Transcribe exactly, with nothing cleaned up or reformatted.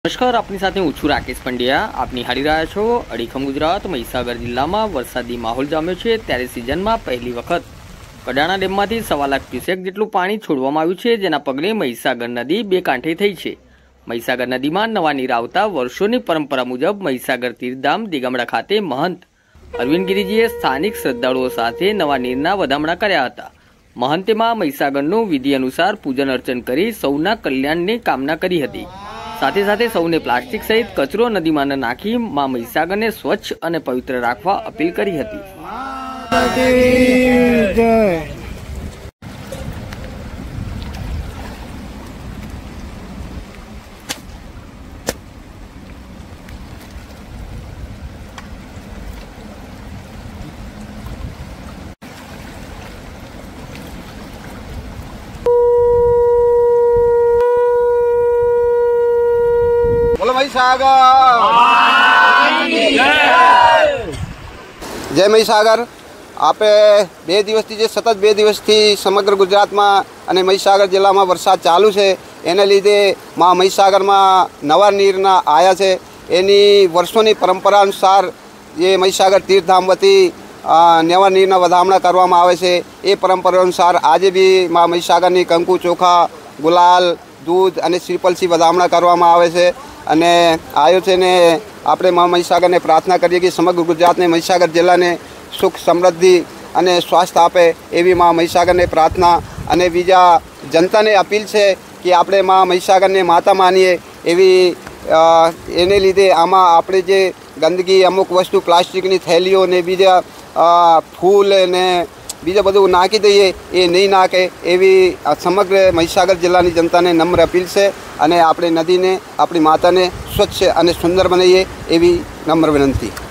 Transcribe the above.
નમસ્કાર, આપની સાથે હું છું રાકેશ પંડ્યા। આપ નિહાળી રહ્યા છો અડીખમ ગુજરાત। મહીસાગર જિલ્લામાં વરસાદી માહોલ જામ્યો છે, ત્યારે સિઝનમાં પહેલી વખત કડાણા ડેમમાંથી સવા લાખ ક્યુસેક જેટલું પાણી છોડવામાં આવ્યું છે, જેના પગલે મહીસાગર નદી બે કાંઠે થઈ છે। મહીસાગર નદીમાં નવા નીર આવતા વર્ષોની પરંપરા મુજબ મહીસાગર તીર્થધામ દિગમડા ખાતે મહંત અરવિંદ ગિરિજીએ સ્થાનિક શ્રદ્ધાળુઓ સાથે નવા નીરના વધામણા કર્યા હતા। મહંતેમાં મહીસાગરનું વિધિ અનુસાર પૂજન અર્ચન કરી સૌના કલ્યાણની કામના કરી હતી। સાથે સાથે સૌને પ્લાસ્ટિક સહિત કચરો નદીમાં ન નાખી મા મહીસાગરને સ્વચ્છ અને પવિત્ર રાખવા અપીલ કરી હતી। बोलो महीसागर जय महीसागर। आपे बे दिवसथी जे सतत बे दिवसथी समग्र गुजरातमां अने महीसागर जिल्लामां वरसाद चालू छे, एने लीधे मां महीसागरमां नवा नीरना आया छे। एनी वर्षोनी परंपरा अनुसार जे महीसागर तीर्थधाम वती नवा नीरना વધામણા કરવામાં આવે છે। એ પરંપરા અનુસાર આજે બી માं મહીસાગરની કંકુ ચોખા ગુલાલ दूध અને શ્રીફળથી વધામણા કરવામાં આવે છે। અને આવ્યો છે ને આપણે મા મહીસાગરને પ્રાર્થના કરીએ કે સમગ્ર ગુજરાતને મહીસાગર જિલ્લાને સુખ સમૃદ્ધિ અને સ્વાસ્થ્ય આપે એવી મા મહીસાગરને પ્રાર્થના। અને બીજા જનતાને અપીલ છે કે આપણે મા મહીસાગરને માતા માનીએ એવી એને લીધે આમાં આપણે જે ગંદકી અમુક વસ્તુ પ્લાસ્ટિકની થેલીઓ ને બીજા ફૂલ ને બીજા બધું નાખી દઈએ એ નહીં નાખે એવી સમગ્ર મહીસાગર જિલ્લાની જનતાને નમ્ર અપીલ છે। અને આપણે નદીને આપણી માતાને સ્વચ્છ અને સુંદર બનાવીએ એવી નમ્ર વિનંતી।